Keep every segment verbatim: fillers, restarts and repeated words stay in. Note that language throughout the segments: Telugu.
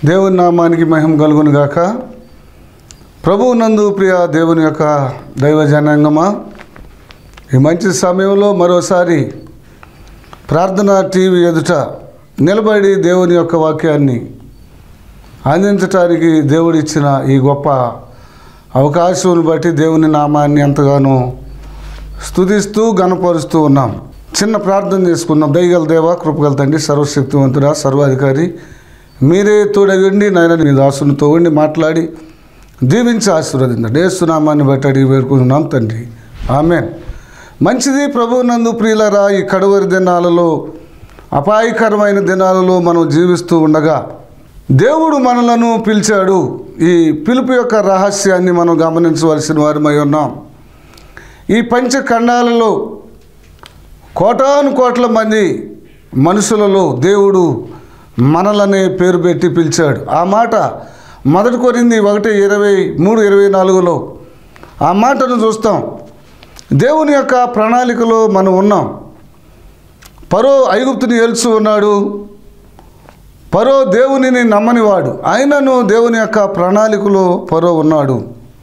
దేవుని నామానికి మహిమ కలుగును గాక. ప్రభువు నందు ప్రియ దేవుని యొక్క దైవ జనాంగమా, ఈ మంచి సమయంలో మరోసారి ప్రార్థన టీవీ ఎదుట నిలబడి దేవుని యొక్క వాక్యాన్ని అందించటానికి దేవుడిచ్చిన ఈ గొప్ప అవకాశం బట్టి దేవుని నామాన్ని ఎంతగానో స్తుతిస్తూ గణపరుస్తూ ఉన్నాం. చిన్న ప్రార్థన చేసుకున్నాం. దయగల దేవ, కృపగల తండ్రి, సర్వశక్తివంతుడా, సర్వాధికారి, మీరే తోడగండి నాయన. నీ దాసునితో ఉండి మాట్లాడి దీవించి ఆశీర్వదించండి. యేసు నామాన్ని బట్టి అడిగి వేడుకుంటున్నాం తండ్రి, ఆమేన్. మంచిది. ప్రభువు నందు ప్రియులరా, ఈ కడవరి దినాలలో, అపాయకరమైన దినాలలో మనం జీవిస్తూ ఉండగా దేవుడు మనలను పిలిచాడు. ఈ పిలుపు యొక్క రహస్యాన్ని మనం గమనించవలసిన వారమై ఉన్నాం. ఈ పంచఖండాలలో కోటాను కోట్ల మంది మనుషులలో దేవుడు మనలనే పేరు పెట్టి పిలిచాడు. ఆ మాట మొదటి కొరింథీ ఒకటి ఇరవై మూడు ఇరవై నాలుగులో ఆ మాటను చూస్తాం. దేవుని యొక్క ప్రణాళికలో మనం ఉన్నాం. ఫరో ఐగుప్తుని ఏల్చు ఉన్నాడు. ఫరో దేవునిని నమ్మనివాడు, ఆయనను దేవుని యొక్క ప్రణాళికలో ఫరో ఉన్నాడు.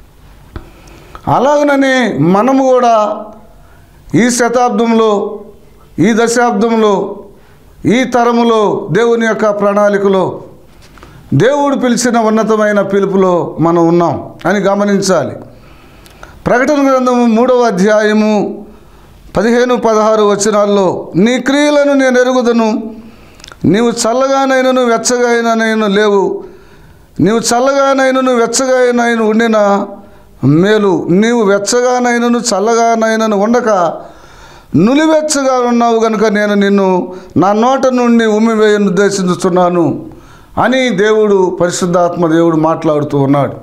అలాగననే మనము కూడా ఈ శతాబ్దంలో, ఈ దశాబ్దంలో, ఈ తరములో దేవుని యొక్క ప్రణాళికలో దేవుడు పిలిచిన ఉన్నతమైన పిలుపులో మనం ఉన్నాం అని గమనించాలి. ప్రకటన గ్రంథము మూడవ అధ్యాయము పదిహేను పదహారు వచనాల్లో, నీ క్రియలను నేను ఎరుగుదను, నీవు చల్లగానైనను వెచ్చగానైనను లేవు, నీవు చల్లగానైనను వెచ్చగానైనా ఉండిన మేలు, నీవు వెచ్చగానైనను చల్లగానైనను ఉండక నులివెచ్చగా ఉన్నావు కనుక నేను నిన్ను నా నోట నుండి ఉమ్మివేయ ఉద్దేశిస్తున్నాను అని దేవుడు, పరిశుద్ధాత్మ దేవుడు మాట్లాడుతూ ఉన్నాడు.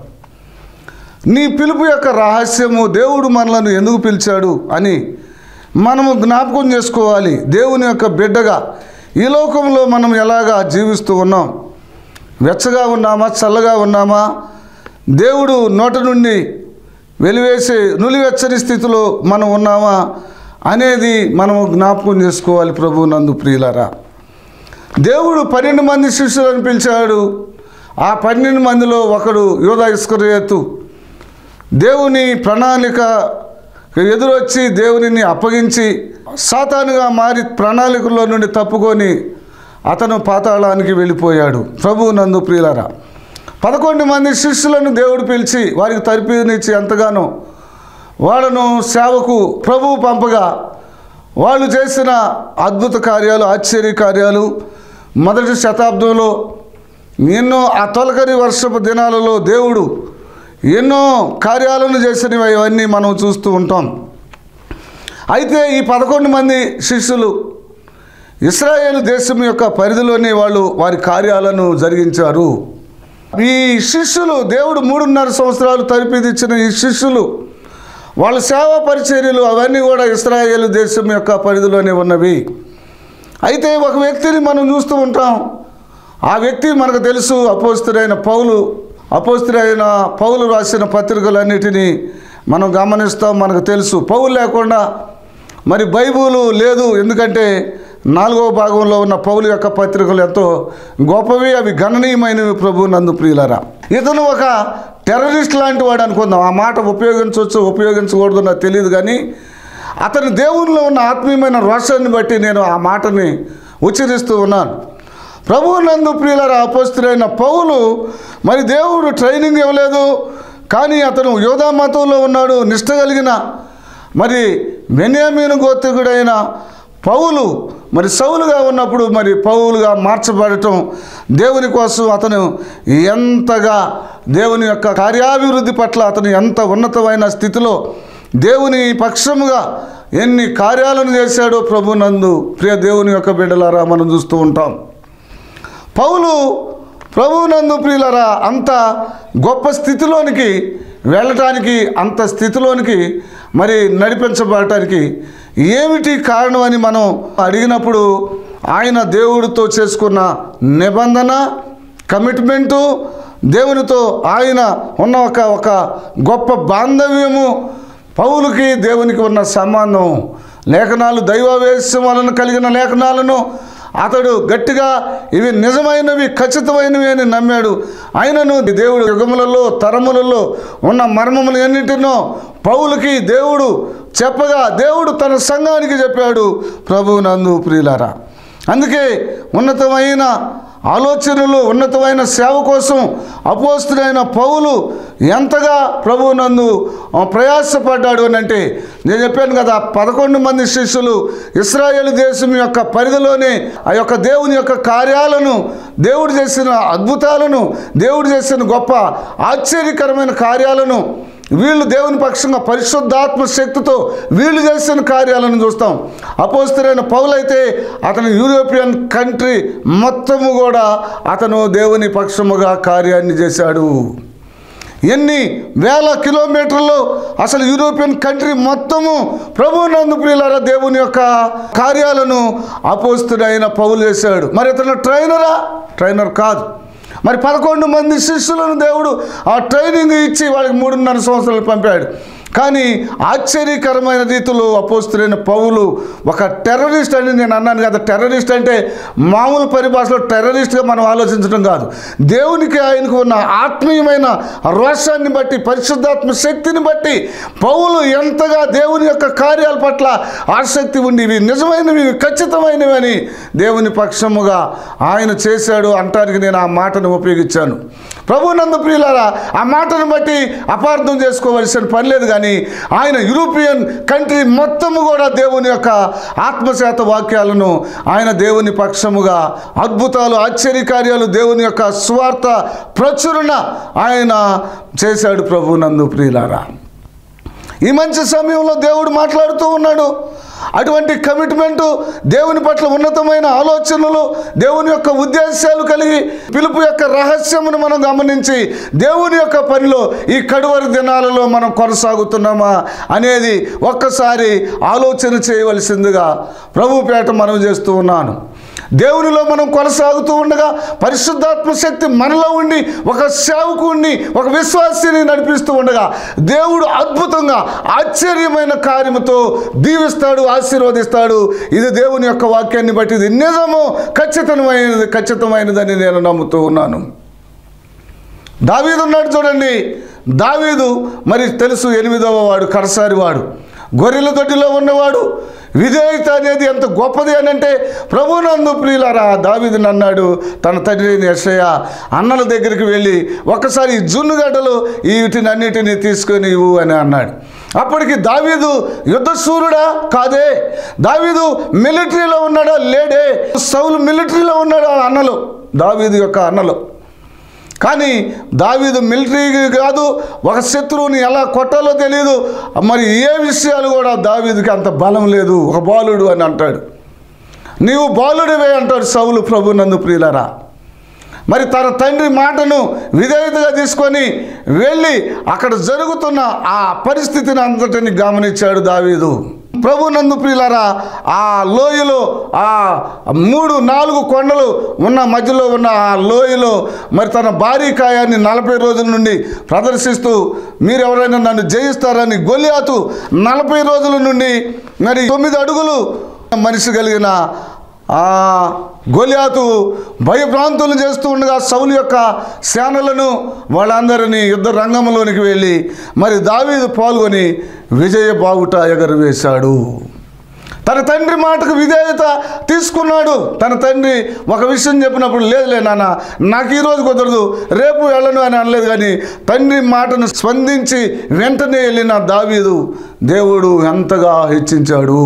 నీ పిలుపు యొక్క రహస్యము, దేవుడు మనలను ఎందుకు పిలిచాడు అని మనము జ్ఞాపకం చేసుకోవాలి. దేవుని యొక్క బిడ్డగా ఈ లోకంలో మనం ఎలాగా జీవిస్తూ ఉన్నాం? వెచ్చగా ఉన్నామా, చల్లగా ఉన్నామా? దేవుడు నోట నుండి వెలివేసే నులివెచ్చని స్థితిలో మనం ఉన్నామా అనేది మనము జ్ఞాపకం చేసుకోవాలి. ప్రభువు నందు ప్రియులారా, దేవుడు పన్నెండు మంది శిష్యులను పిలిచాడు. ఆ పన్నెండు మందిలో ఒకడు యూదా ఇస్కరియోతు. దేవుని ప్రణాళిక ఎదురొచ్చి దేవునిని అప్పగించి సాతానుగా మారి ప్రణాళికలో నుండి తప్పుకొని అతను పాతాళానికి వెళ్ళిపోయాడు. ప్రభువు నందు ప్రియులారా, పదకొండు మంది శిష్యులను దేవుడు పిలిచి వారికి తరపునిచ్చి ఎంతగానో వాళ్ళను సేవకు ప్రభువు పంపగా వాళ్ళు చేసిన అద్భుత కార్యాలు, ఆశ్చర్య కార్యాలు మొదటి శతాబ్దంలో ఎన్నో ఆ తొలకరి వర్షపు దినాలలో దేవుడు ఎన్నో కార్యాలను చేసినవి ఇవన్నీ మనం చూస్తూ ఉంటాం. అయితే ఈ పదకొండు మంది శిష్యులు ఇశ్రాయేలు దేశం యొక్క పరిధిలోనే వాళ్ళు వారి కార్యాలను జరిగించారు. ఈ శిష్యులు, దేవుడు మూడున్నర సంవత్సరాలు తరపిదిచ్చిన ఈ శిష్యులు, వాళ్ళ సేవా పరిచర్యలు అవన్నీ కూడా ఇశ్రాయేలు దేశం యొక్క పరిధిలోనే ఉన్నవి. అయితే ఒక వ్యక్తిని మనం చూస్తూ ఉంటాం. ఆ వ్యక్తి మనకు తెలుసు, అపోస్తలుడైన పౌలు. అపోస్తలుడైన పౌలు రాసిన పత్రికలన్నిటినీ మనం గమనిస్తాం, మనకు తెలుసు. పౌలు లేకుండా మరి బైబిలు లేదు. ఎందుకంటే నాలుగవ భాగంలో ఉన్న పౌలు యొక్క పత్రికలు ఎంతో గొప్పవి, అవి గణనీయమైనవి. ప్రభు నందు ప్రియులారా, ఇతను ఒక టెర్రరిస్ట్ లాంటి వాడు అనుకుందాం. ఆ మాట ఉపయోగించవచ్చు, ఉపయోగించకూడదు నాకు తెలియదు, కానీ అతని దేవునిలో ఉన్న ఆత్మీయమైన రోషాన్ని బట్టి నేను ఆ మాటని ఉచ్చరిస్తూ ఉన్నాను. ప్రభువు నందు ప్రియులారా, అపోస్తలుడైన పౌలు మరి దేవుడు ట్రైనింగ్ ఇవ్వలేదు, కానీ అతను యోధా మతంలో ఉన్నాడు. నిష్ట కలిగిన మరి బెన్యామీను గోత్రికుడైన పౌలు మరి సౌలుగా ఉన్నప్పుడు మరి పౌలుగా మార్చబడటం దేవుని కోసం అతను ఎంతగా దేవుని యొక్క కార్యాభివృద్ధి పట్ల అతను ఎంత ఉన్నతమైన స్థితిలో దేవుని పక్షముగా ఎన్ని కార్యాలను చేశాడో ప్రభు నందు ప్రియ దేవుని యొక్క బిడ్డలారా మనం చూస్తూ ఉంటాం. పౌలు ప్రభు నందు ప్రియులారా అంత గొప్ప స్థితిలోనికి వెళ్ళటానికి, అంత స్థితిలోనికి మరి నడిపించబడటానికి ఏమిటి కారణం అని మనం అడిగినప్పుడు ఆయన దేవుడితో చేసుకున్న నిబంధన, కమిట్మెంటు, దేవునితో ఆయన ఉన్న ఒక ఒక గొప్ప బాంధవ్యము, పౌలుకి దేవునికి ఉన్న సంబంధం, లేఖనాలు దైవావేశం వలన కలిగిన లేఖనాలను అతడు గట్టిగా ఇవి నిజమైనవి ఖచ్చితమైనవి అని నమ్మాడు. అయినను దేవుడు యుగములలో తరములలో ఉన్న మర్మములు ఎన్నింటినో పౌలుకి దేవుడు చెప్పగా దేవుడు తన సంఘానికి చెప్పాడు. ప్రభువునందు ప్రియులారా, అందుకే ఉన్నతమైన ఆలోచనలు ఉన్నతమైన సేవ కోసం అపోస్తుడైన పౌలు ఎంతగా ప్రభువునందు ప్రయాసపడ్డాడు అని అంటే, నేను చెప్పాను కదా, పదకొండు మంది శిష్యులు ఇశ్రాయేలు దేశం యొక్క పరిధిలోనే ఆ యొక్క దేవుని యొక్క కార్యాలను, దేవుడు చేసిన అద్భుతాలను, దేవుడు చేసిన గొప్ప ఆశ్చర్యకరమైన కార్యాలను వీళ్ళు దేవుని పక్షంగా పరిశుద్ధాత్మ శక్తితో వీళ్ళు చేసిన కార్యాలను చూస్తాం. అపోస్తలుడైన పౌలు అయితే అతను యూరోపియన్ కంట్రీ మొత్తము కూడా అతను దేవుని పక్షముగా కార్యాన్ని చేశాడు. ఎన్ని వేల కిలోమీటర్లు అసలు యూరోపియన్ కంట్రీ మొత్తము ప్రభువునందు ప్రియులారా దేవుని యొక్క కార్యాలను అపోస్తలుడైన పౌలు చేశాడు. మరి అతను ట్రైనరా? ట్రైనర్ కాదు. మరి పదకొండు మంది శిష్యులను దేవుడు ఆ ట్రైనింగ్ ఇచ్చి వాళ్ళకి మూడున్నర సంవత్సరాలు పంపాడు. కానీ ఆశ్చర్యకరమైన రీతిలో అపోస్తలుడైన పౌలు ఒక టెర్రరిస్ట్ అని నేను అన్నాను కదా. టెర్రరిస్ట్ అంటే మామూలు పరిభాషలో టెర్రరిస్ట్గా మనం ఆలోచించడం కాదు. దేవునికి ఆయనకు ఉన్న ఆత్మీయమైన రోషాన్ని బట్టి, పరిశుద్ధాత్మ శక్తిని బట్టి పౌలు ఎంతగా దేవుని యొక్క కార్యాల పట్ల ఆసక్తి ఉండి ఇవి నిజమైనవి, ఖచ్చితమైనవి అని దేవుని పక్షముగా ఆయన చేశాడు అంటానికి నేను ఆ మాటను ఉపయోగించాను. ప్రభువునందు ప్రియులారా, ఆ మాటను బట్టి అపార్థం చేసుకోవలసిన పని లేదు. కానీ ఆయన యూరోపియన్ కంట్రీ మొత్తము కూడా దేవుని యొక్క ఆత్మశాత వాక్యాలను ఆయన దేవుని పక్షముగా అద్భుతాలు, ఆశ్చర్యకార్యాలు, దేవుని యొక్క స్వార్థ ప్రచురణ ఆయన చేశాడు. ప్రభువునందు ప్రియులారా, ఈ మంచి సమయంలో దేవుడు మాట్లాడుతూ ఉన్నాడు. అటువంటి కమిట్మెంటు, దేవుని పట్ల ఉన్నతమైన ఆలోచనలు, దేవుని యొక్క ఉద్దేశాలు కలిగి పిలుపు యొక్క రహస్యమును మనం గమనించి దేవుని యొక్క పనిలో ఈ కడువరి దినాలలో మనం కొనసాగుతున్నామా అనేది ఒక్కసారి ఆలోచన చేయవలసిందిగా ప్రభుపేట మనవి చేస్తూ ఉన్నాను. దేవునిలో మనం కొనసాగుతూ ఉండగా పరిశుద్ధాత్మ శక్తి మనలో ఉండి ఒక సేవకుడిని, ఒక విశ్వాసిని నడిపిస్తూ ఉండగా దేవుడు అద్భుతంగా ఆశ్చర్యమైన కార్యముతో దీవిస్తాడు, ఆశీర్వదిస్తాడు. ఇది దేవుని యొక్క వాక్యాన్ని బట్టి ఇది నిజము, ఖచ్చితమైనది ఖచ్చితమైనదని నేను నమ్ముతూ ఉన్నాను. దావీదు ఉన్నాడు చూడండి. దావీదు మరి తెలుసు, ఎనిమిదవ వాడు, కడసారి వాడు, గొర్రెల దొడ్డిలో ఉన్నవాడు. విధేయత అనేది ఎంత గొప్పది అని అంటే, ప్రభువునందు ప్రియులారా, దావీదుని అన్నాడు తన తండ్రి యెషయా అన్నల దగ్గరికి వెళ్ళి ఒక్కసారి ఈ జున్నుగడ్డలు వీటిని అన్నిటినీ తీసుకొని ఇవ్వు అని అన్నాడు. అప్పటికి దావీదు యుద్ధశూరుడా? కాదే. దావీదు మిలిటరీలో ఉన్నాడా? లేడే. సౌలు మిలిటరీలో ఉన్నాడు ఆ అన్నలు, దావీదు యొక్క అన్నలు. కానీ దావీదు మిలిటరీ కాదు, ఒక శత్రువుని ఎలా కొట్టాలో తెలియదు. మరి ఏ విషయాలు కూడా దావీదుకి అంత బలం లేదు. ఒక బాలుడు అని అంటాడు. నీవు బాలుడివే అంటాడు సౌలు. ప్రభువునందు ప్రియులారా, మరి తన తండ్రి మాటను విధేయతగా తీసుకొని వెళ్ళి అక్కడ జరుగుతున్న ఆ పరిస్థితిని అంతటిని గమనించాడు దావీదు. ప్రభువునందు ప్రియులారా, ఆ లోయలో ఆ మూడు నాలుగు కొండలు ఉన్న మధ్యలో ఉన్న ఆ లోయలో మరి తన భారీ కాయాన్ని నలభై రోజుల నుండి ప్రదర్శిస్తూ మీరు ఎవరైనా నన్ను జయిస్తారని గొలియాతు నలభై రోజుల నుండి మరి తొమ్మిది అడుగులు మనిషి కలిగిన ఆ గొలియాతు భయభ్రాంతులు చేస్తూ ఉండగా సౌలు యొక్క సేనలను వాళ్ళందరినీ యుద్ధ రంగంలోనికి వెళ్ళి మరి దావీదు పాల్గొని విజయ బావుట ఎగరవేశాడు. తన తండ్రి మాటకు విధేయత తీసుకున్నాడు. తన తండ్రి ఒక విషయం చెప్పినప్పుడు లేదులే నాన్న, నాకు ఈరోజు కుదరదు, రేపు వెళ్ళను అని అనలేదు. కానీ తండ్రి మాటను స్పందించి వెంటనే వెళ్ళిన దావీదు దేవుడు ఎంతగా హెచ్చించాడు.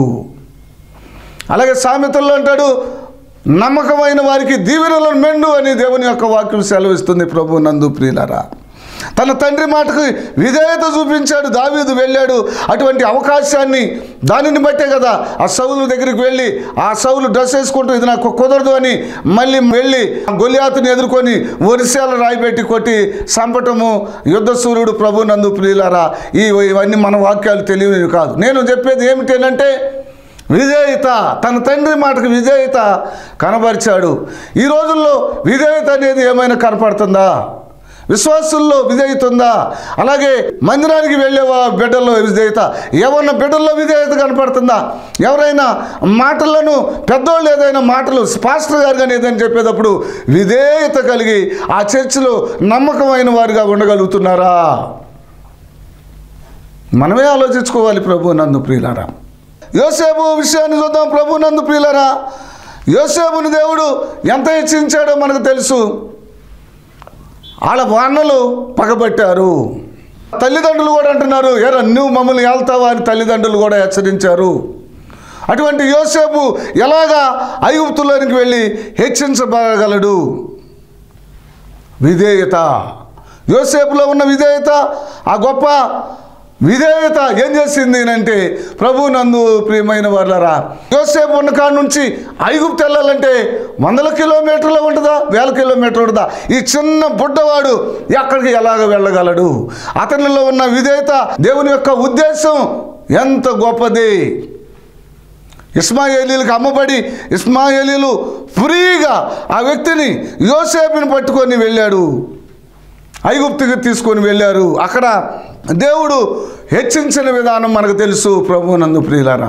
అలాగే సామెతల్లో అంటాడు, నమ్మకమైన వారికి దీవెనలను మెండు అని దేవుని యొక్క వాక్యం సెలవిస్తుంది. ప్రభువునందు ప్రియులారా, తన తండ్రి మాటకు విధేయత చూపించాడు దావీదు, వెళ్ళాడు. అటువంటి అవకాశాన్ని దానిని బట్టే కదా ఆ సౌలు దగ్గరికి వెళ్ళి ఆ సౌలు డ్రెస్ వేసుకుంటూ ఇది నాకు కుదరదు అని మళ్ళీ వెళ్ళి గొలియాతుని ఎదుర్కొని వరిశాల రాయిపెట్టి కొట్టి చంపటము యుద్ధ సూర్యుడు. ప్రభువునందు ప్రియులారా, ఈ ఇవన్నీ మన వాక్యాలు తెలియనివి కాదు. నేను చెప్పేది ఏమిటంటే విధేయత, తన తండ్రి మాటకు విధేయత కనబరిచాడు. ఈ రోజుల్లో విధేయత అనేది ఏమైనా కనపడుతుందా? విశ్వాసుల్లో విధేయత ఉందా? అలాగే మందిరానికి వెళ్ళే బిడ్డల్లో విధేయత, ఎవరిన బిడ్డల్లో విధేయత కనపడుతుందా? ఎవరైనా మాటలను పెద్దోళ్ళు ఏదైనా మాటలు పాస్టర్ గారు కానీ ఏదైనా చెప్పేటప్పుడు విధేయత కలిగి ఆ చర్చిలో నమ్మకమైన వారిగా ఉండగలుగుతున్నారా? మనమే ఆలోచించుకోవాలి. ప్రభు నందు ప్రియులారా, యోసేపు విషయాన్ని చూద్దాం. ప్రభు నందు ప్రియులారా, యోసేపుని దేవుడు ఎంత హెచ్చించాడో మనకు తెలుసు. వాళ్ళ వాన్నలు పగబట్టారు. తల్లిదండ్రులు కూడా అంటున్నారు, ఎరా నువ్వు మమ్మల్ని వెళ్తావా అని తల్లిదండ్రులు కూడా హెచ్చరించారు. అటువంటి యోసేపు ఎలాగా ఐగుప్తులోనికి వెళ్ళి హెచ్చించబడగలడు? విధేయత. యోసేపులో ఉన్న విధేయత, ఆ గొప్ప విధేయత ఏం చేసింది అంటే, ప్రభు నందు ప్రియమైన వాళ్ళరా, యోసేపు ఉన్న కాడ నుంచి ఐగుప్తు వెళ్ళాలంటే వందల కిలోమీటర్లు ఉంటుందా, వేల కిలోమీటర్లు ఉంటుందా? ఈ చిన్న బుడ్డవాడు ఎక్కడికి ఎలాగ వెళ్ళగలడు? అతనిలో ఉన్న విధేయత, దేవుని యొక్క ఉద్దేశం ఎంత గొప్పది. ఇస్మాయేలీలకు అమ్మబడి ఇస్మాయేలీలు ఫ్రీగా ఆ వ్యక్తిని యోసేపుని పట్టుకొని వెళ్ళాడు, ఐగుప్తుకి తీసుకొని వెళ్ళారు. అక్కడ దేవుడు హెచ్చించిన విధానం మనకు తెలుసు. ప్రభు నందు ప్రియులారా,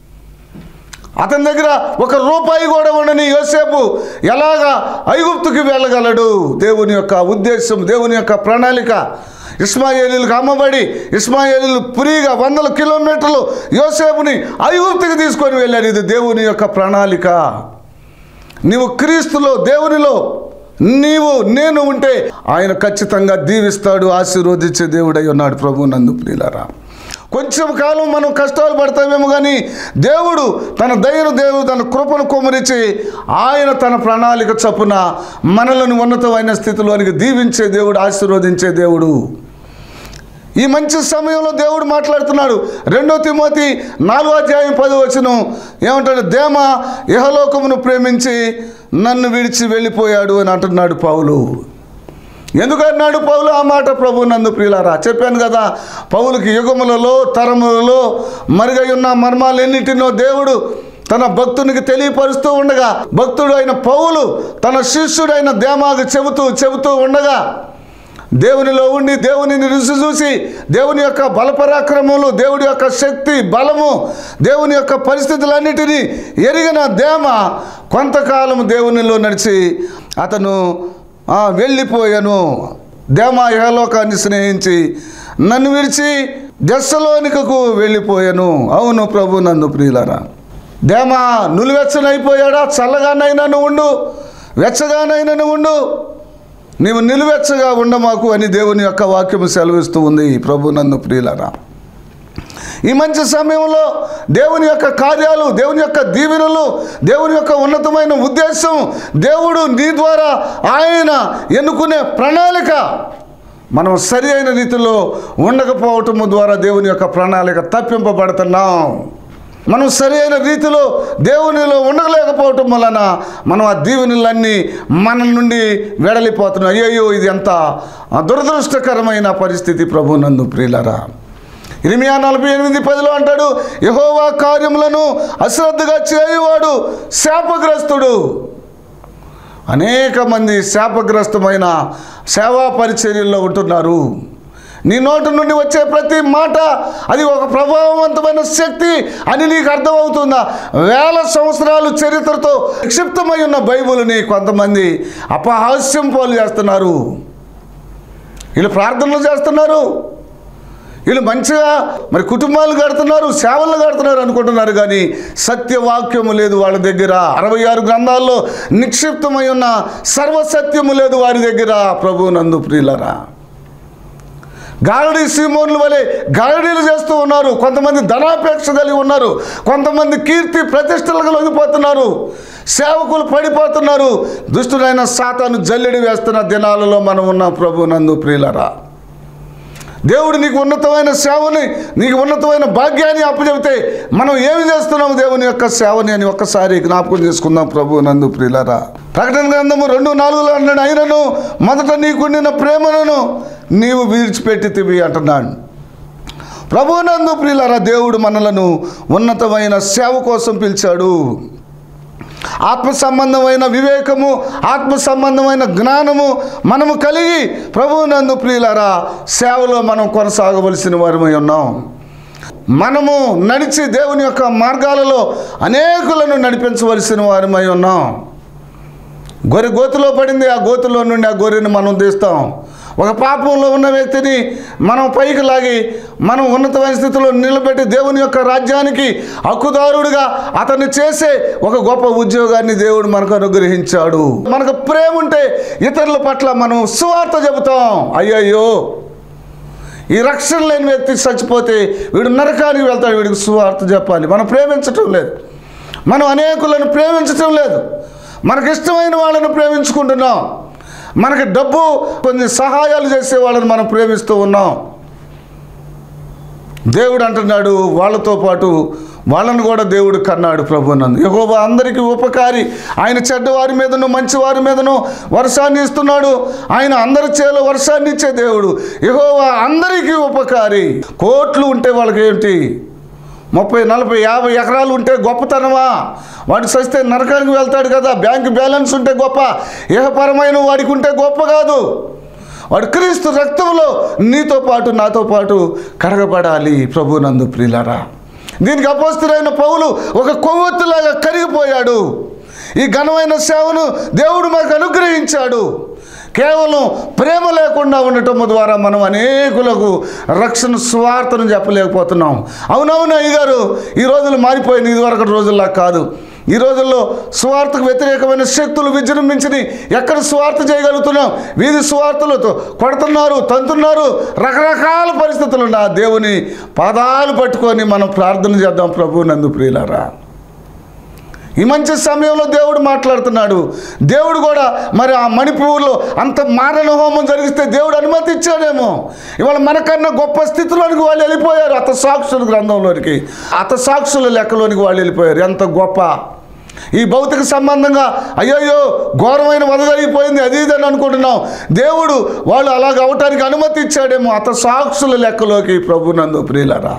అతని దగ్గర ఒక రూపాయి కూడా ఉండని యోసేపు ఎలాగా ఐగుప్తుకి వెళ్ళగలడు? దేవుని యొక్క ఉద్దేశం, దేవుని యొక్క ప్రణాళిక. ఇస్మాయేలీలకు అమ్మబడి ఇస్మాయేలీలు ఫ్రీగా వందల కిలోమీటర్లు యోసేపుని ఐగుప్తుకి తీసుకొని వెళ్ళాడు. ఇది దేవుని యొక్క ప్రణాళిక. నీవు క్రీస్తులో, దేవునిలో నీవు నేను ఉంటే ఆయన ఖచ్చితంగా దీవిస్తాడు, ఆశీర్వదించే దేవుడై ఉన్నాడు. ప్రభు నందు ప్రియులారా, కొంచెం కాలం మనం కష్టాలు పడతామేమో కానీ దేవుడు తన దయను, దేవుడు తన కృపను కుమరించి ఆయన తన ప్రణాళిక చొప్పున మనలను ఉన్నతమైన స్థితిలోనికి దీవించే దేవుడు, ఆశీర్వదించే దేవుడు. ఈ మంచి సమయంలో దేవుడు మాట్లాడుతున్నాడు. రెండో తిమోతి నాలుగో అధ్యాయం పదో వచనం ఏమంటాడు? దేమ ఇహలోకమును ప్రేమించి నన్ను విడిచి వెళ్ళిపోయాడు అని అంటున్నాడు పౌలు. ఎందుకన్నాడు పౌలు ఆ మాట? ప్రభు నందు ప్రియులారా, చెప్పాను కదా, పౌలుకి యుగములలో తరములలో మరుగై ఉన్న మర్మాలన్నిటినో దేవుడు తన భక్తునికి తెలియపరుస్తూ ఉండగా, భక్తుడు అయిన పౌలు తన శిష్యుడైన దేమాకు చెబుతూ చెబుతూ ఉండగా, దేవునిలో ఉండి దేవునిని రుచి చూసి దేవుని యొక్క బలపరాక్రమములు, దేవుడి యొక్క శక్తి బలము, దేవుని యొక్క పరిస్థితులన్నిటినీ ఎరిగిన దేమ కొంతకాలం దేవునిలో నడిచి అతను వెళ్ళిపోయాను. దేమ ఇహలోకాన్ని స్నేహించి నన్ను విడిచి దెస్సలోనికకు వెళ్ళిపోయాను. అవును ప్రభు నందు ప్రియులారా, దేమ నులివెచ్చనైపోయాడా? చల్లగానైనా నువ్వు ఉండు, వెచ్చగానైనా నువ్వు ఉండు, నీవు నిలువెచ్చగా ఉండమాకు అని దేవుని యొక్క వాక్యము సెలవిస్తూ ఉంది. ప్రభు నందు ప్రియులారా, ఈ మంచి సమయంలో దేవుని యొక్క కార్యాలు, దేవుని యొక్క దీవెనలు, దేవుని యొక్క ఉన్నతమైన ఉద్దేశం, దేవుడు నీ ద్వారా ఆయన ఎన్నుకునే ప్రణాళిక మనం సరి అయిన రీతిలో ఉండకపోవటము ద్వారా దేవుని యొక్క ప్రణాళిక తప్పింపబడుతున్నాం. మనం సరి అయిన రీతిలో దేవునిలో ఉండలేకపోవటం వలన మనం ఆ దీవెనలన్నీ మన నుండి వెడలిపోతున్నాం. అయ్యయ్యో, ఇది ఎంత దురదృష్టకరమైన పరిస్థితి. ప్రభు నందు ప్రియులారా, ఇర్మియా నలభై ఎనిమిది పదిలో అంటాడు, యెహోవా కార్యములను అశ్రద్ధగా చేయువాడు శాపగ్రస్తుడు. అనేక మంది శాపగ్రస్తమైన సేవా పరిచర్యల్లో ఉంటున్నారు. నీ నోటి నుండి వచ్చే ప్రతి మాట అది ఒక ప్రభావవంతమైన శక్తి అని నీకు అర్థమవుతుందా? వేల సంవత్సరాలు చరిత్రతో నిక్షిప్తమై ఉన్న బైబిల్ని కొంతమంది అపహాస్యం పోలు చేస్తున్నారు. వీళ్ళు ప్రార్థనలు చేస్తున్నారు, వీళ్ళు మంచిగా మరి కుటుంబాలు కడుతున్నారు, సేవలు కడుతున్నారు అనుకుంటున్నారు, కానీ సత్యవాక్యము లేదు వాళ్ళ దగ్గర. అరవై ఆరు గ్రంథాల్లో నిక్షిప్తమై ఉన్న సర్వసత్యము లేదు వారి దగ్గర. ప్రభు నందు ప్రియులారా, గారడీ సీమోన్ల వలె గారడీలు చేస్తూ ఉన్నారు. కొంతమంది ధనాపేక్ష కలిగి ఉన్నారు, కొంతమంది కీర్తి ప్రతిష్టలకు లొంగిపోతున్నారు, సేవకులు పడిపోతున్నారు. దుష్టుడైన సాతాను జల్లెడి వేస్తున్న దినాలలో మనం ఉన్నాం. ప్రభు నందు ప్రియులారా, దేవుడు నీకు ఉన్నతమైన సేవని, నీకు ఉన్నతమైన భాగ్యాన్ని అప్పచెబితే మనం ఏమి చేస్తున్నాము దేవుని యొక్క సేవని అని ఒక్కసారి జ్ఞాపకం చేసుకుందాం. ప్రభు నందు ప్రియులారా, ప్రకటన గ్రంథము రెండు నాలుగులో అన్నాడు, అయినను మొదట నీకుండిన ప్రేమను నీవు విడిచిపెట్టితివి అంటున్నాడు. ప్రభు నందు ప్రియులారా, దేవుడు మనలను ఉన్నతమైన సేవ కోసం పిలిచాడు. ఆత్మ సంబంధమైన వివేకము, ఆత్మ సంబంధమైన జ్ఞానము మనము కలిగి ప్రభువునందు ప్రియులారా సేవలో మనం కొనసాగవలసిన వారమై ఉన్నాం. మనము నడిచి దేవుని యొక్క మార్గాలలో అనేకులను నడిపించవలసిన వారమై ఉన్నాం. గొర్రె గోతులో పడింది, ఆ గోతులో నుండి ఆ గొర్రెని మనం తీస్తాం. ఒక పాపంలో ఉన్న వ్యక్తిని మనం పైకి లాగి మనం ఉన్నతమైన స్థితిలో నిలబెట్టి దేవుని యొక్క రాజ్యానికి హక్కుదారుడిగా అతన్ని చేసే ఒక గొప్ప ఉద్యోగాన్ని దేవుడు మనకు అనుగ్రహించాడు. మనకు ప్రేమ ఉంటే ఇతరుల పట్ల మనం సువార్త చెబుతాం. అయ్యయ్యో, ఈ రక్షణ లేని వ్యక్తి చచ్చిపోతే వీడు నరకానికి వెళ్తాడు, వీడికి సువార్త చెప్పాలి. మనం ప్రేమించటం లేదు, మనం అనేకులను ప్రేమించటం లేదు, మనకి ఇష్టమైన వాళ్ళను ప్రేమించుకుంటున్నాం. మనకి డబ్బు కొన్ని సహాయాలు చేసే వాళ్ళని మనం ప్రేమిస్తూ ఉన్నాం. దేవుడు అంటున్నాడు వాళ్ళతో పాటు వాళ్ళను కూడా దేవుడు కన్నాడు ప్రభువునందు. యెహోవా అందరికీ ఉపకారి, ఆయన చెడ్డవారి మీదను మంచివారి మీదను వర్షాన్ని ఇస్తున్నాడు. ఆయన అందరి చేలో వర్షాన్ని ఇచ్చే దేవుడు. యెహోవా అందరికీ ఉపకారి. కోట్లు ఉంటే వాళ్ళకి ఏంటి, ముప్పై నలభై యాభై ఎకరాలు ఉంటే గొప్పతనమా? వాడు సస్తే నరకానికి వెళ్తాడు కదా. బ్యాంక్ బ్యాలెన్స్ ఉంటే గొప్ప, ఏహపరమైన వాడికి ఉంటే గొప్ప కాదు. వాడు క్రీస్తు రక్తంలో నీతో పాటు నాతో పాటు కడగబడాలి ప్రభువునందు ప్రియులారా. దీనికి అపోస్తలుడైన పౌలు ఒక కొవ్వొత్తులాగా కరిగిపోయాడు. ఈ ఘనమైన సేవను దేవుడు మనకు అనుగ్రహించాడు. కేవలం ప్రేమ లేకుండా ఉండటం ద్వారా మనం అనేకులకు రక్షణ స్వార్థను చెప్పలేకపోతున్నాం. అవునవును అయ్యగారు, ఈ రోజులు మారిపోయింది, ఇదివరకు రోజుల్లా కాదు. ఈ రోజుల్లో స్వార్థకు వ్యతిరేకమైన శక్తులు విజృంభించి ఎక్కడ స్వార్థ చేయగలుగుతున్నాం? వీధి స్వార్థలతో కొడుతున్నారు, తంతున్నారు, రకరకాల పరిస్థితులు ఉన్న దేవుని పాదాలు పట్టుకొని మనం ప్రార్థన చేద్దాం ప్రభువునందు ప్రియులారా. ఈ మంచి సమయంలో దేవుడు మాట్లాడుతున్నాడు. దేవుడు కూడా మరి ఆ మణిపూర్లో అంత మారణ హోమం జరిగిస్తే దేవుడు అనుమతి ఇచ్చాడేమో. ఇవాళ మనకన్నా గొప్ప స్థితిలోనికి వాళ్ళు వెళ్ళిపోయారు. అత సాక్షుల గ్రంథంలోనికి, అత సాక్షుల లెక్కలోనికి వాళ్ళు వెళ్ళిపోయారు. ఎంత గొప్ప! ఈ భౌతిక సంబంధంగా అయ్యయ్యో ఘోరమైన వధ జరిగిపోయింది అది ఇదని అనుకుంటున్నాం. దేవుడు వాళ్ళు అలాగ అవటానికి అనుమతి ఇచ్చాడేమో అత సాక్షుల లెక్కలోకి ప్రభువునందు ప్రియులారా.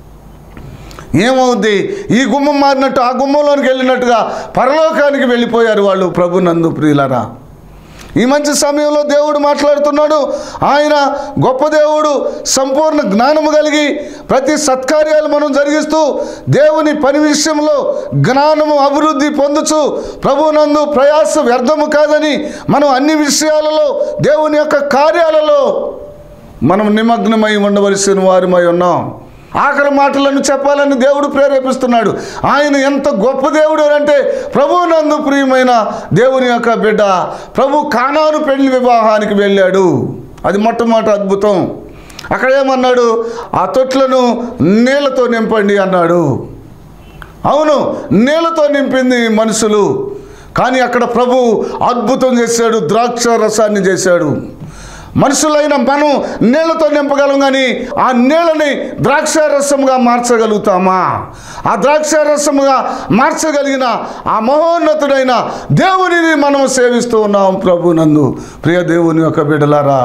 ఏమవుద్ది? ఈ గుమ్మం మారినట్టు ఆ గుమ్మంలోనికి వెళ్ళినట్టుగా పరలోకానికి వెళ్ళిపోయారు వాళ్ళు ప్రభువునందు ప్రియులారా. ఈ మంచి సమయంలో దేవుడు మాట్లాడుతున్నాడు. ఆయన గొప్ప దేవుడు, సంపూర్ణ జ్ఞానము కలిగి ప్రతి సత్కార్యాలు మనం జరిగిస్తూ దేవుని పని విషయంలో జ్ఞానము అభివృద్ధి పొందుచు ప్రభువునందు ప్రయాస వ్యర్థము కాదని మనం అన్ని విషయాలలో దేవుని యొక్క కార్యాలలో మనం నిమగ్నమై ఉండవలసిన వారిమై ఉన్నాం. ఆఖరి మాటలను చెప్పాలని దేవుడు ప్రేరేపిస్తున్నాడు. ఆయన ఎంత గొప్ప దేవుడు అంటే ప్రభువునందు ప్రియమైన దేవుని యొక్క బిడ్డ ప్రభు కానాను పెళ్లి వివాహానికి వెళ్ళాడు. అది మొట్టమొదటి అద్భుతం. అక్కడ ఏమన్నాడు? ఆ తొట్లను నీళ్లతో నింపండి అన్నాడు. అవును, నీళ్లతో నింపింది మనుషులు, కానీ అక్కడ ప్రభు అద్భుతం చేశాడు, ద్రాక్ష రసాన్ని చేశాడు. మనుషులైన మనం నీళ్లతో నింపగలం, కానీ ఆ నీళ్ళని ద్రాక్షారసముగా మార్చగలుగుతామా? ఆ ద్రాక్షారసముగా మార్చగలిగిన ఆ మహోన్నతుడైన దేవునిని మనం సేవిస్తూ ఉన్నాం ప్రభునందు ప్రియ దేవుని యొక్క బిడ్డలారా.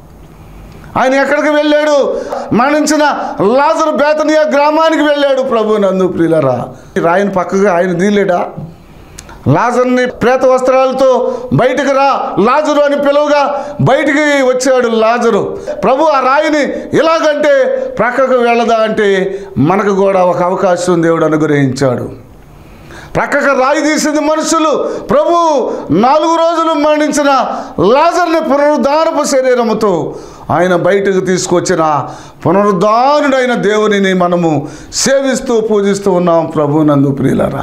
ఆయన ఎక్కడికి వెళ్ళాడు? మరణించిన లాజరు బేతనియా గ్రామానికి వెళ్ళాడు ప్రభునందు ప్రియులారా. రాయని పక్కగా ఆయన దీలేడా? లాజర్ని ప్రేత వస్త్రాలతో బయటికి రా లాజరు అని పిలువగా బయటికి వచ్చాడు లాజరు. ప్రభు ఆ రాయిని ఇలాగంటే ప్రక్కకు వెళ్ళదా అంటే మనకు కూడా ఒక అవకాశం దేవుడు అనుగ్రహించాడు. ప్రక్కకు రాయి తీసింది మనుషులు. ప్రభు నాలుగు రోజులు మరణించిన లాజర్ని పునరుద్ధానపు శరీరముతో ఆయన బయటకు తీసుకొచ్చిన పునరుద్ధానుడైన దేవునిని మనము సేవిస్తూ పూజిస్తూ ఉన్నాం ప్రభునందు ప్రియులారా.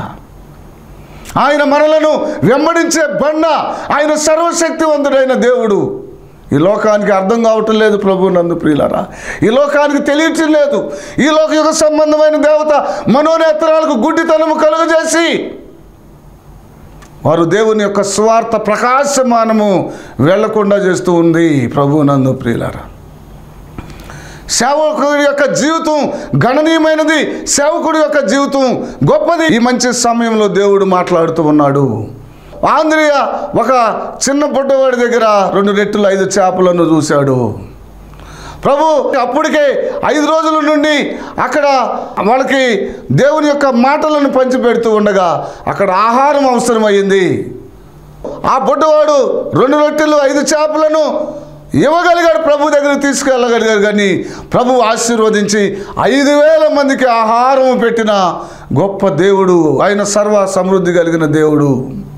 ఆయన మనలను వెంబడించే బండ, ఆయన సర్వశక్తివంతుడైన దేవుడు. ఈ లోకానికి అర్థం కావటం లేదు ప్రభునందు ప్రియులారా. ఈ లోకానికి తెలియటం లేదు. ఈ లోక యుగ సంబంధమైన దేవత మనోనేత్రాలకు గుడ్డితనము కలుగజేసి వారు దేవుని యొక్క స్వార్థ ప్రకాశమానము వెళ్లకుండా చేస్తూ ఉంది ప్రభునందు ప్రియులారా. సేవకుడి యొక్క జీవితం గణనీయమైనది, సేవకుడి యొక్క జీవితం గొప్పది. ఈ మంచి సమయంలో దేవుడు మాట్లాడుతూ ఉన్నాడు. ఆంద్రియ ఒక చిన్న బుడ్డవాడి దగ్గర రెండు రెట్టులు ఐదు చేపలను చూశాడు. ప్రభు అప్పటికే ఐదు రోజుల నుండి అక్కడ వాళ్ళకి దేవుని యొక్క మాటలను పంచిపెడుతూ ఉండగా అక్కడ ఆహారం అవసరమైంది. ఆ బుడ్డవాడు రెండు రొట్టెలు ఐదు చేపలను ఇవ్వగలిగాడు, ప్రభు దగ్గరికి తీసుకెళ్ళగలిగాడు. కానీ ప్రభు ఆశీర్వదించి ఐదు వేల మందికి ఆహారం పెట్టిన గొప్ప దేవుడు ఆయన, సర్వ సమృద్ధి కలిగిన దేవుడు.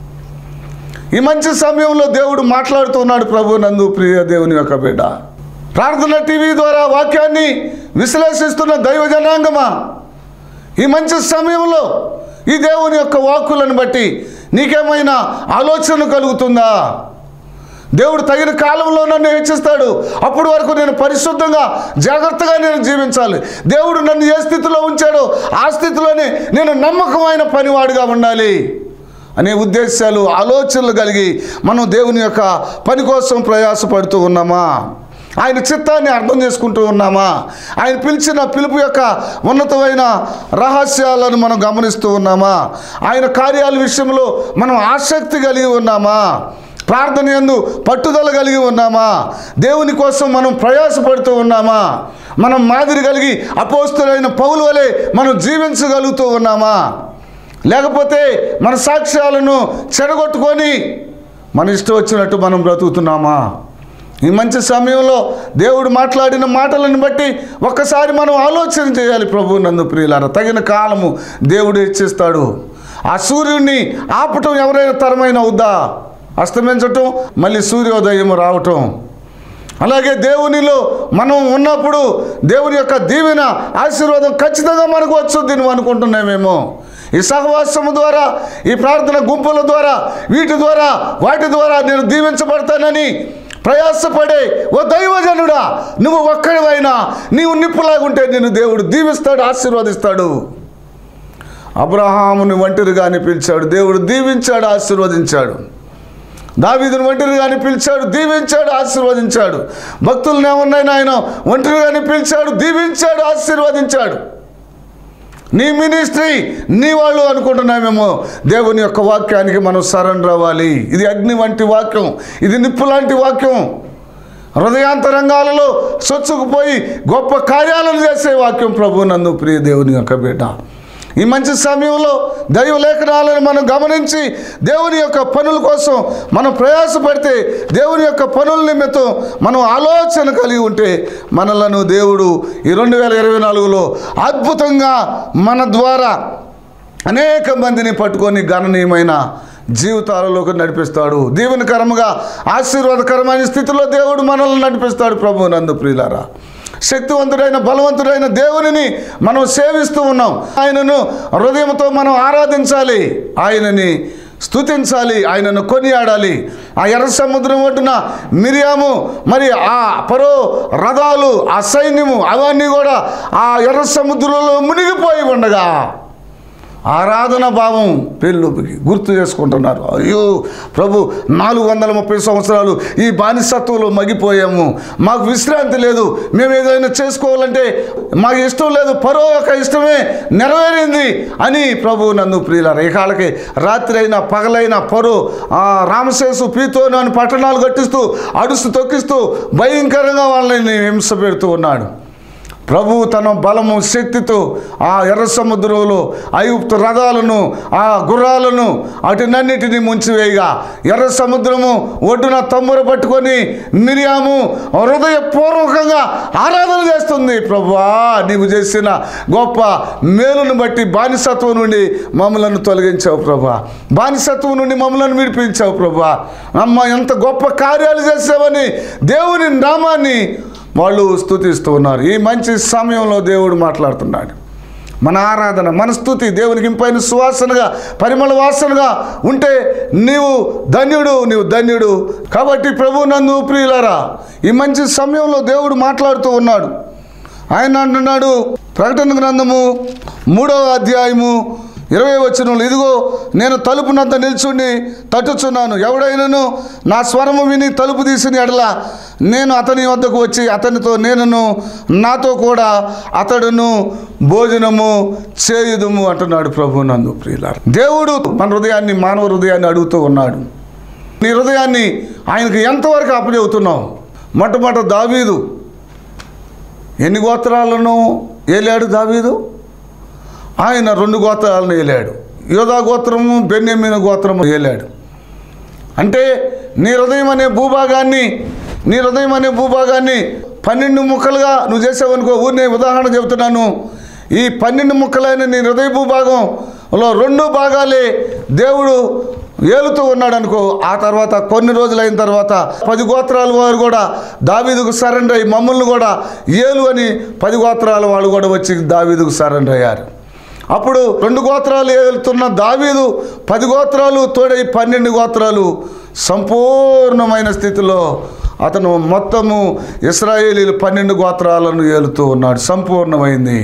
ఈ మంచి సమయంలో దేవుడు మాట్లాడుతూ ఉన్నాడు. ప్రభు నందు ప్రియ దేవుని యొక్క బిడ్డ, ప్రార్థన టీవీ ద్వారా వాక్యాన్ని విశ్లేషిస్తున్న దైవ జనాంగమా, ఈ మంచి సమయంలో ఈ దేవుని యొక్క వాక్కులను బట్టి నీకేమైనా ఆలోచన కలుగుతుందా? దేవుడు తగిన కాలంలో నన్ను హెచ్చిస్తాడు, అప్పటి వరకు నేను పరిశుద్ధంగా జాగ్రత్తగా నేను జీవించాలి. దేవుడు నన్ను ఏ స్థితిలో ఉంచాడో ఆ స్థితిలోనే నేను నమ్మకమైన పనివాడిగా ఉండాలి అనే ఉద్దేశాలు, ఆలోచనలు కలిగి మనం దేవుని యొక్క పని కోసం ప్రయాసపడుతూ ఉన్నామా? ఆయన చిత్తాన్ని అర్థం చేసుకుంటూ ఉన్నామా? ఆయన పిలిచిన పిలుపు యొక్క ఉన్నతమైన రహస్యాలను మనం గమనిస్తూ ఉన్నామా? ఆయన కార్యాల విషయంలో మనం ఆసక్తి కలిగి ఉన్నామా? ప్రార్థన యందు పట్టుదల కలిగి ఉన్నామా? దేవుని కోసం మనం ప్రయాసపడుతూ ఉన్నామా? మనం మాదిరి కలిగి అపోస్తలుడైన పౌలు వలె మనం జీవించగలుగుతూ ఉన్నామా? లేకపోతే మన సాక్ష్యాలను చెడగొట్టుకొని మన ఇష్టం వచ్చినట్టు మనం బ్రతుకుతున్నామా? ఈ మంచి సమయంలో దేవుడు మాట్లాడిన మాటలను బట్టి ఒక్కసారి మనం ఆలోచన చేయాలి. ప్రభు నందు ప్రియులారా, తగిన కాలము దేవుడు ఇచ్చేస్తాడు. ఆ సూర్యుడిని ఆపటం ఎవరైనా తరమైన అవుద్దా? అస్తమించటం, మళ్ళీ సూర్యోదయం రావటం. అలాగే దేవునిలో మనం ఉన్నప్పుడు దేవుని యొక్క దీవెన, ఆశీర్వాదం ఖచ్చితంగా మనకు వచ్చుద్ది నువ్వు అనుకుంటున్నామేమో. ఈ సహవాసము ద్వారా, ఈ ప్రార్థన గుంపుల ద్వారా, వీటి ద్వారా వాటి ద్వారా నేను దీవించబడతానని ప్రయాసపడే ఓ దైవజనుడా, నువ్వు ఒక్కడివైనా నీవు నిప్పులాగుంటే నిన్ను దేవుడు దీవిస్తాడు, ఆశీర్వదిస్తాడు. అబ్రహాముని ఒంటరిగానే పిలిచాడు, దేవుడు దీవించాడు, ఆశీర్వదించాడు. దావీదుని ఒంటరిగానే పిలిచాడు, దీవించాడు, ఆశీర్వదించాడు. భక్తులను ఏమన్నాయినా ఆయన ఒంటరిగానే పిలిచాడు, దీవించాడు, ఆశీర్వదించాడు. నీ మినిస్ట్రీ నీ వాళ్ళు అనుకుంటున్నామేమో. దేవుని యొక్క వాక్యానికి మనం సరెండర్ అవ్వాలి. ఇది అగ్ని వంటి వాక్యం, ఇది నిప్పు లాంటి వాక్యం. హృదయాంతరంగాలలో సొచ్చుకుపోయి గొప్ప కార్యాలను చేసే వాక్యం. ప్రభు నందు ప్రియ దేవుని యొక్క బిడ్డ, ఈ మంచి సమయంలో దైవ లేఖనాలను మనం గమనించి దేవుని యొక్క పనుల కోసం మనం ప్రయాసపడితే, దేవుని యొక్క పనుల నిమిత్తం మనం ఆలోచన కలిగి ఉంటే మనలను దేవుడు ఈ రెండు వేల ఇరవై నాలుగులో అద్భుతంగా మన ద్వారా అనేక మందిని పట్టుకొని గణనీయమైన జీవితాలలోకి నడిపిస్తాడు. దీవెనకరముగా ఆశీర్వాదకరమైన స్థితిలో దేవుడు మనల్ని నడిపిస్తాడు. ప్రభు నందు ప్రియులారా, శక్తివంతుడైన బలవంతుడైన దేవునిని మనం సేవిస్తూ ఉన్నాం. ఆయనను హృదయంతో మనం ఆరాధించాలి, ఆయనని స్తుతించాలి, ఆయనను కొనియాడాలి. ఆ ఎర్ర సముద్రం ఒడ్డున మిరియాము, మరి ఆ పరో రథాలు, ఆ సైన్యము అవన్నీ కూడా ఆ ఎర్ర సముద్రంలో మునిగిపోయి ఉండగా ఆరాధన భావం పెళ్ళుకి గుర్తు చేసుకుంటున్నారు. అయ్యో ప్రభు, నాలుగు వందల ముప్పై సంవత్సరాలు ఈ బానిసత్వంలో మగిపోయాము, మాకు విశ్రాంతి లేదు, మేము ఏదైనా చేసుకోవాలంటే మాకు ఇష్టం లేదు, పరో యొక్క ఇష్టమే నెరవేరింది అని ప్రభు నందు ప్రియులారా, ఈ కాళ్ళకి రాత్రి అయినా పగలైనా పరో రామశేషు పీతోను అని పట్టణాలు కట్టిస్తూ అడుస్తూ తొక్కిస్తూ భయంకరంగా వాళ్ళని హింస పెడుతూ ఉన్నాడు. ప్రభు తన బలము శక్తితో ఆ ఎర్ర సముద్రంలో ఐగుప్తు రథాలను, ఆ గుర్రాలను అటునన్నిటినీ ముంచివేయగా ఎర్ర సముద్రము ఒడ్డున తంబుర పట్టుకొని మిరియాము హృదయపూర్వకంగా ఆరాధన చేస్తుంది. ప్రభువా, నీవు చేసిన గొప్ప మేలును బట్టి బానిసత్వం నుండి మమ్మలను తొలగించావు ప్రభువా, బానిసత్వం నుండి మమ్మలను విడిపించావు ప్రభువా. అమ్మ, ఎంత గొప్ప కార్యాలు చేసావని దేవుని నామాన్ని వాళ్ళు స్తుతిస్తూ ఉన్నారు. ఈ మంచి సమయంలో దేవుడు మాట్లాడుతున్నాడు. మన ఆరాధన, మన స్తుతి దేవునికి ఇంపైన సువాసనగా, పరిమళ వాసనగా ఉంటే నీవు ధన్యుడు, నీవు ధన్యుడు. కాబట్టి ప్రభు నందు ప్రియులారా, ఈ మంచి సమయంలో దేవుడు మాట్లాడుతూ ఉన్నాడు. ఆయన అంటున్నాడు, ప్రకటన గ్రంథము మూడవ అధ్యాయము ఇరవై వచనంలో, ఇదిగో నేను తలుపునంత నిల్చుండి తట్టుచున్నాను, ఎవడైనను నా స్వరము విని తలుపు తీసిన ఎడల నేను అతని వద్దకు వచ్చి అతనితో, నేనును నాతో కూడా అతడును భోజనము చేయుదుము అంటున్నాడు ప్రభు నందు ప్రియులారా. దేవుడు మన హృదయాన్ని, మానవ హృదయాన్ని అడుగుతూ ఉన్నాడు. నీ హృదయాన్ని ఆయనకు ఎంతవరకు అప్పచెబుతున్నావు? మొట్టమొదట దావీదు ఎన్ని గోత్రాలను ఏలాడు దావీదు? ఆయన రెండు గోత్రాలను ఏలాడు. యోధా గోత్రము, బెన్యామీను గోత్రము ఏలాడు. అంటే నీ హృదయం అనే భూభాగాన్ని నీ హృదయం అనే భూభాగాన్ని పన్నెండు ముక్కలుగా నువ్వు చేసావనుకో. ఊరినే ఉదాహరణ చెబుతున్నాను. ఈ పన్నెండు ముక్కలైన నీ హృదయ భూభాగంలో రెండు భాగాలే దేవుడు ఏలుతూ ఉన్నాడు అనుకో. ఆ తర్వాత కొన్ని రోజులైన తర్వాత పది గోత్రాల వారు కూడా దావీదుకు సరెండర్ అయ్యి మమ్మల్ని కూడా ఏలు అని పది గోత్రాల వాళ్ళు కూడా వచ్చి దావీదుకు సరెండర్ అయ్యారు. అప్పుడు రెండు గోత్రాలు ఏలుతున్న దావీదు పది గోత్రాలు తోడై పన్నెండు గోత్రాలు సంపూర్ణమైన స్థితిలో అతను మొత్తము ఇశ్రాయేలీలు పన్నెండు గోత్రాలను ఏలుతూ ఉన్నాడు. సంపూర్ణమైంది.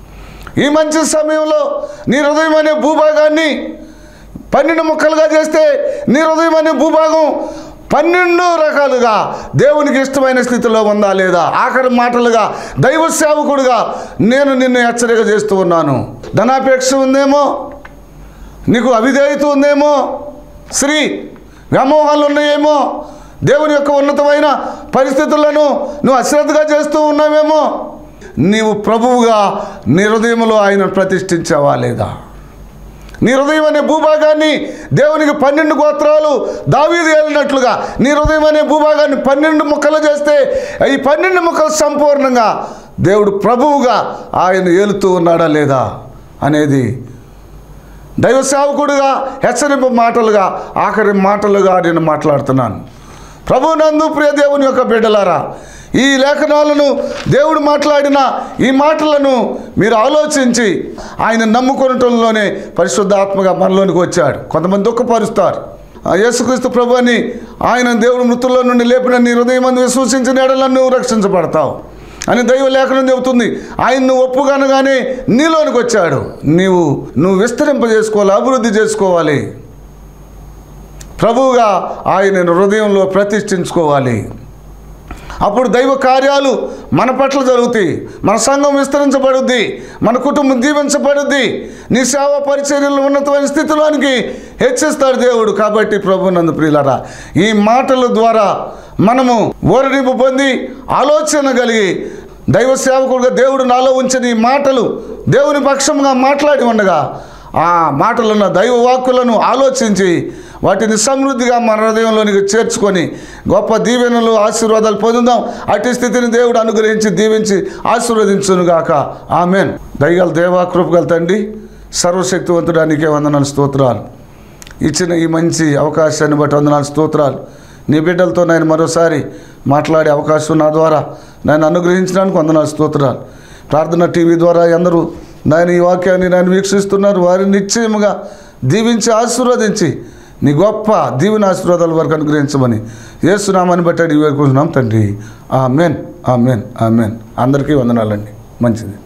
ఈ మంచి సమయంలో నీ హృదయం అనే భూభాగాన్ని పన్నెండు ముక్కలుగా చేస్తే నీ హృదయం అనే భూభాగం పన్నెండు రకాలుగా దేవునికి ఇష్టమైన స్థితిలో ఉందా లేదా? ఆఖరి మాటలుగా దైవ సేవకుడుగా నేను నిన్ను హెచ్చరిక చేస్తూ ఉన్నాను. ధనాపేక్ష ఉందేమో, నీకు అవిధేయత ఉందేమో, స్త్రీ వ్యామోహాలు ఉన్నాయేమో, దేవుని యొక్క ఉన్నతమైన పరిస్థితులను నువ్వు అశ్రద్ధగా చేస్తూ ఉన్నావేమో. నీవు ప్రభువుగా నీ హృదయంలో ఆయనను ప్రతిష్ఠించావా లేదా? నీ హృదయం అనే భూభాగాన్ని దేవునికి పన్నెండు గోత్రాలు దావీదు ఏలినట్లుగా నీ హృదయం అనే భూభాగాన్ని పన్నెండు ముక్కలు చేస్తే ఈ పన్నెండు ముక్కలు సంపూర్ణంగా దేవుడు ప్రభువుగా ఆయన ఏలుతూ ఉన్నాడా లేదా అనేది దైవ సేవకుడుగా హెచ్చరింపు మాటలుగా ఆఖరి మాటలుగా నేను మాట్లాడుతున్నాను. ప్రభునందు ప్రియ దేవుని యొక్క బిడ్డలారా, ఈ లేఖనాలను దేవుడు మాట్లాడిన ఈ మాటలను మీరు ఆలోచించి ఆయన నమ్ముకొనటంలోనే పరిశుద్ధాత్మగా మనలోనికి వచ్చాడు. కొంతమంది దుఃఖపరుస్తారు. యేసుక్రీస్తు ప్రభు అని ఆయన దేవుడు మృతుల్లో నుండి లేపిన నీ హృదయం అందు విశ్వసించిన ఎడల నువ్వు రక్షించబడతావు అని దైవ లేఖనం చెబుతుంది. ఆయన నువ్వు ఒప్పుకనగానే నీలోనికి వచ్చాడు. నీవు నువ్వు విస్తరింపజేసుకోవాలి, అభివృద్ధి చేసుకోవాలి. ప్రభువుగా ఆయన హృదయంలో ప్రతిష్ఠించుకోవాలి. అప్పుడు దైవ కార్యాలు మన పట్ల జరుగుతాయి. మన సంఘం విస్తరించబడుద్ది, మన కుటుంబం దీవించబడుద్ది. నీ సేవా పరిచర్యలు ఉన్నతమైన స్థితిలోనికి హెచ్చిస్తాడు దేవుడు. కాబట్టి ప్రభు నందు ప్రియులారా, ఈ మాటల ద్వారా మనము ఓరడింపు పొంది ఆలోచన కలిగి దైవ సేవకుడుగా దేవుడు నాలో ఉంచిన ఈ మాటలు దేవుని పక్షంగా మాట్లాడి ఉండగా ఆ మాటలున్న దైవ వాక్కులను ఆలోచించి వాటిని సమృద్ధిగా మన హృదయంలోనికి చేర్చుకొని గొప్ప దీవెనలు ఆశీర్వాదాలు పొందుదాం. అట్టి స్థితిని దేవుడు అనుగ్రహించి దీవించి ఆశీర్వదించునుగాక. ఆమెన్. దయగల దేవా, కృపగల తండ్రి, సర్వశక్తివంతుడానికే వందనాలు, స్తోత్రాలు. ఇచ్చిన ఈ మంచి అవకాశాన్ని బట్టి వందనాలు, స్తోత్రాలు. నీ బిడ్డలతో నేను మరోసారి మాట్లాడే అవకాశం నా ద్వారా నేను అనుగ్రహించడానికి వందనాలు, స్తోత్రాలు. ప్రార్థన టీవీ ద్వారా అందరూ నేను ఈ వాక్యాన్ని నేను వీక్షిస్తున్నారు. వారిని నిశ్చయముగా దీవించి ఆశీర్వదించి నీ గొప్ప దీవెన ఆశీర్వాదాల వరకు అనుగ్రహించమని యేసునామాన్ని బట్టి అడిగి వేడుకుంటున్నాం తండ్రి. Amen, amen, amen. అందరికీ వందనాలండి. మంచిది.